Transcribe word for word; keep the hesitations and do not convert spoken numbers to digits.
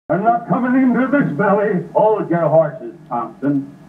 I'm not coming into this valley. Hold your horses, Thompson.